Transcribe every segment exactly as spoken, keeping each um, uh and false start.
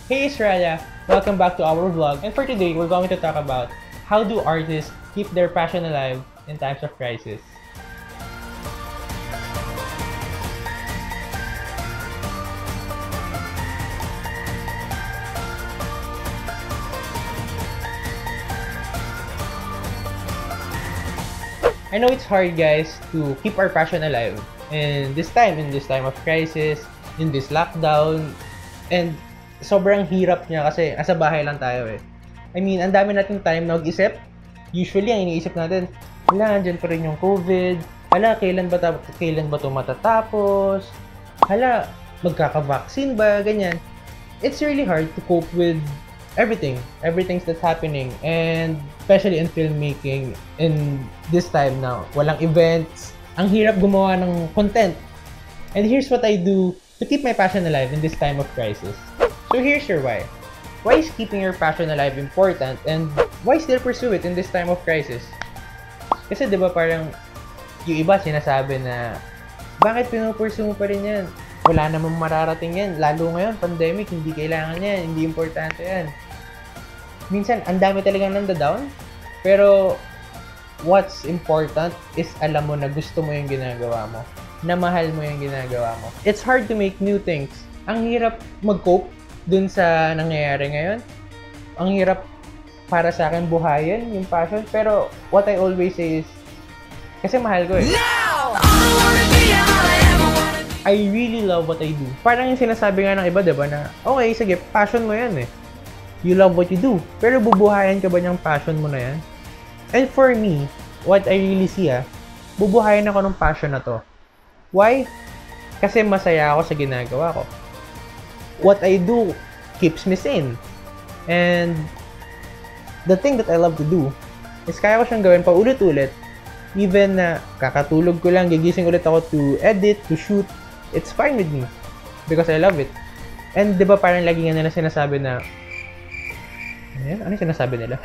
Hey Estrelyas, welcome back to our vlog, and for today we're going to talk about how do artists keep their passion alive in times of crisis. I know it's hard, guys, to keep our passion alive in this time, in this time of crisis, in this lockdown, and sobrang hirap niya kasi nasa bahay lang tayo eh. I mean, ang dami nating time na mag-isip. Usually, ang iniisip natin, hala, andyan pa rin yung COVID. Hala, kailan ba, ta- kailan ba ito matatapos? Hala, magkaka-vaccine ba? Ganyan. It's really hard to cope with everything. Everything that's happening. And especially in filmmaking in this time now. Walang events. Ang hirap gumawa ng content. And here's what I do to keep my passion alive in this time of crisis. So here's your why. Why is keeping your passion alive important, and why still pursue it in this time of crisis? Kasi di ba parang yung iba sinasabi na bakit pinupursue mo pa rin yan? Wala namang mararating yan. Lalo ngayon, pandemic, hindi kailangan yan. Hindi importante yan. Minsan, ang dami talagang nanda-down. Pero, what's important is alam mo na gusto mo yung ginagawa mo. Na mahal mo yung ginagawa mo. It's hard to make new things. Ang hirap mag-cope dun sa nangyayari ngayon. Ang hirap para sa akin buhayin yung passion. Pero, what I always say is, kasi mahal ko eh. Now! I really love what I do. Parang yung sinasabi nga ng iba, diba, na okay, sige, passion mo yan eh. You love what you do. Pero bubuhayan ka ba niyang passion mo na yan? And for me, what I really see ah, bubuhayan ako ng passion na to. Why? Kasi masaya ako sa ginagawa ko. What I do keeps me sane. And the thing that I love to do is kaya ko siyang gawin pa ulit-ulit. Even na kakatulog ko lang, gigising ulit ako to edit, to shoot. It's fine with me. Because I love it. And di ba parang lagi nga nila sinasabi na Ayan, ano yung sinasabi nila?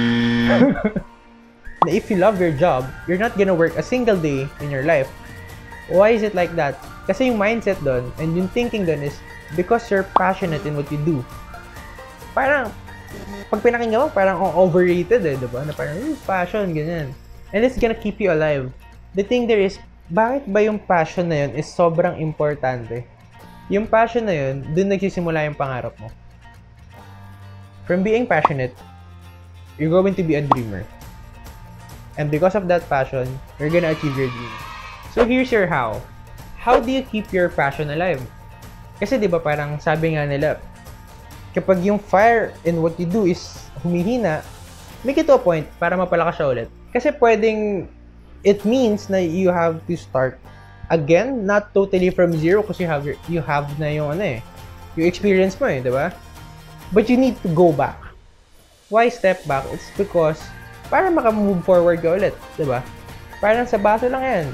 Na if you love your job, you're not gonna work a single day in your life. Why is it like that? Kasi yung mindset doon and yung thinking doon is because you're passionate in what you do. Parang, pag pinakinggan mo, parang overrated eh, diba? Na parang, hmm, passion, ganyan. And it's gonna keep you alive. The thing there is, bakit ba yung passion na yun is sobrang importante? Yung passion na yun, doon nagsisimula yung pangarap mo. From being passionate, you're going to be a dreamer. And because of that passion, you're gonna achieve your dream. So here's your how. How do you keep your passion alive? Kasi di ba parang sabi nga nila, kapag yung fire in what you do is humihina, make it to a point para mapalakas siya ulit. Kasi pwedeng, it means na you have to start again, not totally from zero kasi you have, you have na yung ano eh, yung experience mo eh, di ba? But you need to go back. Why step back? It's because para maka-move forward ka ulit, diba? Parang sa baso lang yan.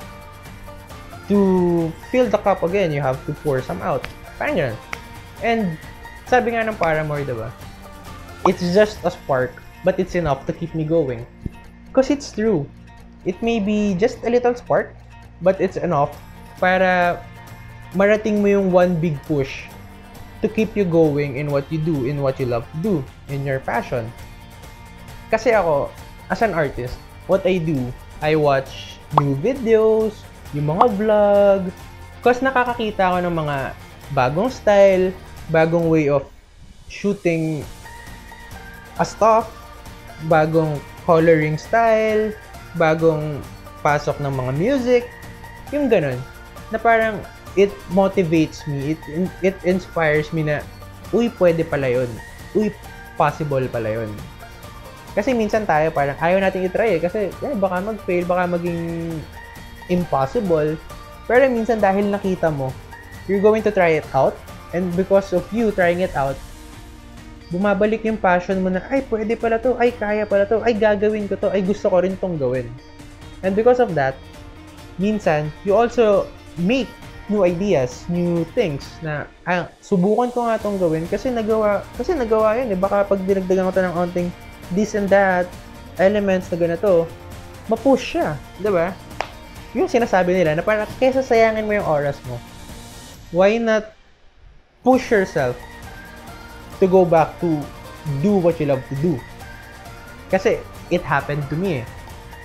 To fill the cup again, you have to pour some out. Parang ganun. And sabi nga ng Paramore, diba? It's just a spark, but it's enough to keep me going. Because it's true. It may be just a little spark, but it's enough para marating mo yung one big push to keep you going in what you do, in what you love to do, in your passion. Kasi ako, as an artist, what I do, I watch new videos, yung mga vlog, because nakakakita ako ng mga bagong style, bagong way of shooting a stuff, bagong coloring style, bagong pasok ng mga music, yung ganun, na parang it motivates me, it it inspires me na, uy, pwede pala yun. Uy, possible pala yun. Kasi minsan tayo parang ayaw natin i-try eh. Kasi eh, baka mag-fail, baka maging impossible. Pero minsan dahil nakita mo, you're going to try it out. And because of you trying it out, bumabalik yung passion mo na, ay, pwede pala to, ay, kaya pala to, ay, gagawin ko to, ay, gusto ko rin tong gawin. And because of that, minsan, you also make new ideas, new things na ah, subukan ko nga itong gawin kasi nagawa, kasi nagawa yun eh. Baka pag dinagdagan ko ito ng onting this and that elements na ganito, ma-push siya, diba? Yung sinasabi nila na parang kesa sayangin mo yung oras mo, why not push yourself to go back to do what you love to do. Kasi it happened to me eh,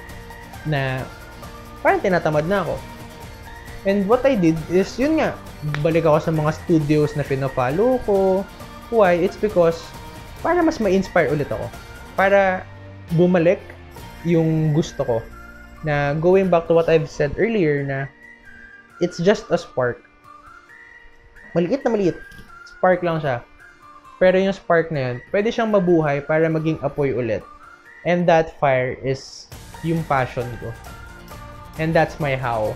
na parang tinatamad na ako. And what I did is, yun nga, balik ako sa mga studios na pinafollow ko. Why? It's because para mas ma-inspire ulit ako. Para bumalik yung gusto ko. Na going back to what I've said earlier na it's just a spark. Maliit na maliit. Spark lang siya. Pero yung spark na yun, pwede siyang mabuhay para maging apoy ulit. And that fire is yung passion ko. And that's my how.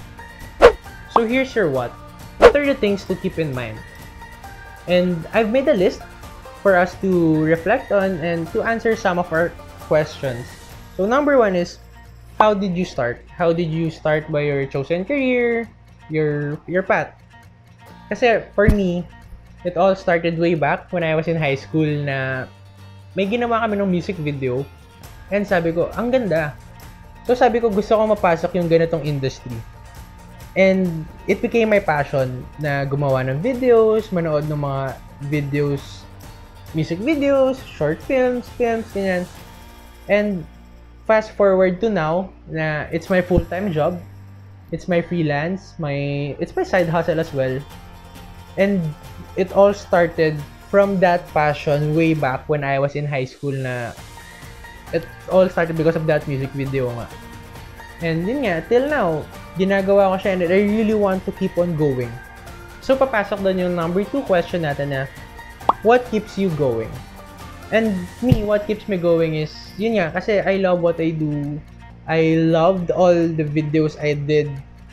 So here's your what. What are the things to keep in mind? And I've made a list for us to reflect on and to answer some of our questions. So number one is, how did you start? How did you start by your chosen career, your your path? Kasi for me, it all started way back when I was in high school na may ginawa kami ng music video and sabi ko, ang ganda. So sabi ko, gusto ko mapasok yung ganitong industry. And it became my passion na gumawa ng videos, manood ng mga videos, music videos, short films, films, ganyan. And fast forward to now na it's my full-time job. It's my freelance, my it's my side hustle as well. And it all started from that passion way back when I was in high school na it all started because of that music video nga. And yun nga, till now, ginagawa ko siya and I really want to keep on going. So, papasok doon yung number two question natin na, what keeps you going? And me, what keeps me going is, yun nga, kasi I love what I do. I loved all the videos I did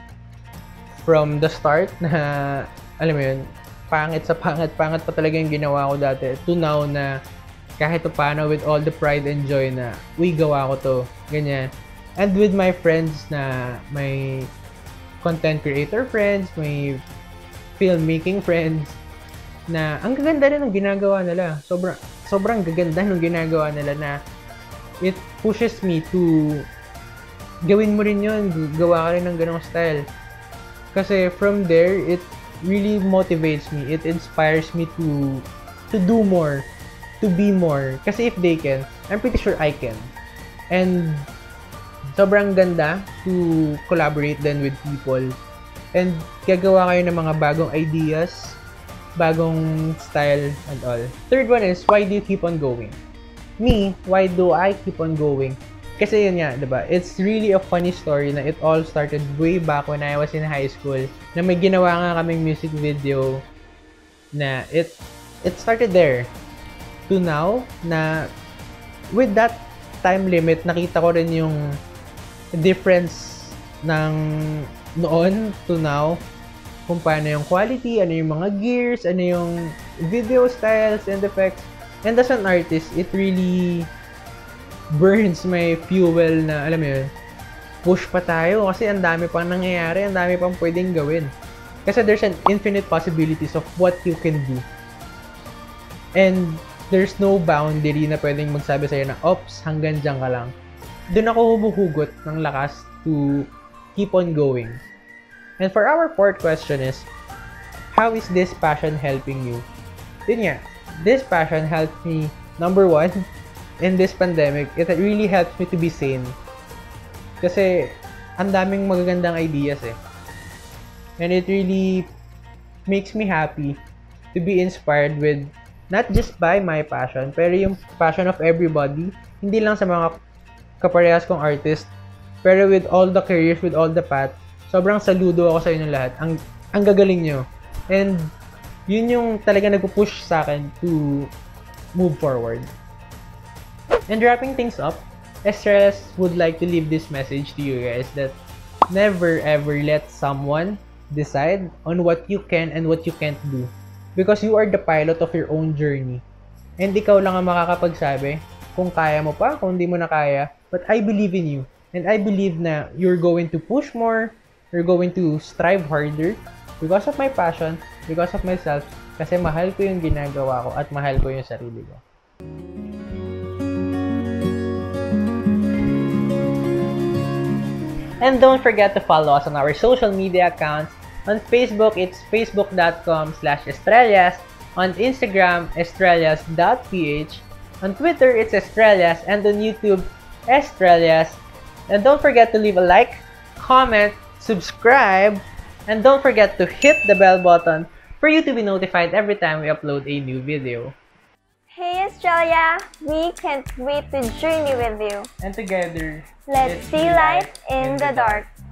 from the start na, alam mo yun, pangit sa pangit, pangit pa talaga yung ginawa ko dati. To now na kahit paano with all the pride and joy na, uy, gawa ko to, ganyan. And with my friends na, my content creator friends, my filmmaking friends, na ang gaganda rin ng ginagawa nila. Sobrang, sobrang gaganda ng ginagawa nila na it pushes me to gawin mo rin yun, gawa ka rin ng ganong style. Kasi from there, it really motivates me. It inspires me to to do more, to be more. Kasi if they can, I'm pretty sure I can. And sobrang ganda to collaborate then with people. And gagawa kayo ng mga bagong ideas, bagong style and all. Third one is, why do you keep on going? Me, why do I keep on going? Kasi yun nga, diba? It's really a funny story na it all started way back when I was in high school na may ginawa nga kaming music video na it it started there to now na with that time limit, nakita ko rin yung difference ng noon to now, kung paano yung quality, ano yung mga gears, ano yung video styles and effects. And as an artist, it really burns my fuel na, alam mo yun, push pa tayo kasi ang dami pang nangyayari, ang dami pang pwedeng gawin. Kasi there's an infinite possibilities of what you can do. And there's no boundary na pwedeng magsabi sa'yo na, ops, hanggang dyan ka lang. Doon ako humuhugot ng lakas to keep on going. And for our fourth question is, how is this passion helping you? Yun nga, this passion helped me, number one, in this pandemic, it really helps me to be sane. Kasi, ang daming magagandang ideas eh. And it really makes me happy to be inspired with, not just by my passion, pero yung passion of everybody, hindi lang sa mga kaparehas kong artist, pero with all the careers, with all the path, sobrang saludo ako sa inyo lahat. Ang, ang gagaling nyo. And, yun yung talaga nagpupush sa akin to move forward. And wrapping things up, Estrelyas would like to leave this message to you guys that never ever let someone decide on what you can and what you can't do. Because you are the pilot of your own journey. And ikaw lang ang makakapagsabi kung kaya mo pa, kung hindi mo na kaya. But I believe in you. And I believe na you're going to push more, you're going to strive harder because of my passion, because of myself, kasi mahal ko yung ginagawa ko at mahal ko yung sarili ko. And don't forget to follow us on our social media accounts. On Facebook, it's facebook dot com slash Estrelyas. On Instagram, estrelyas dot p h. On Twitter, it's Estrelyas. And on YouTube, Estrelyas. And don't forget to leave a like, comment, subscribe, and don't forget to hit the bell button for you to be notified every time we upload a new video. Hey Estrelyas, we can't wait to journey with you. And together, Let's see light in the dark.